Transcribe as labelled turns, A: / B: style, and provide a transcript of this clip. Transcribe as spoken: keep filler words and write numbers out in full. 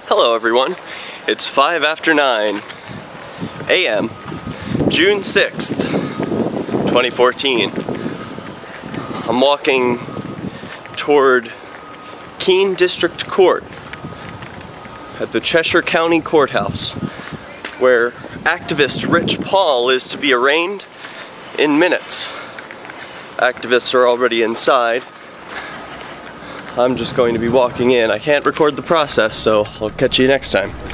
A: Hello everyone, it's five after nine A M, June sixth, twenty fourteen. I'm walking toward Keene District Court at the Cheshire County Courthouse, where activist Rich Paul is to be arraigned in minutes. Activists are already inside. I'm just going to be walking in. I can't record the process, so I'll catch you next time.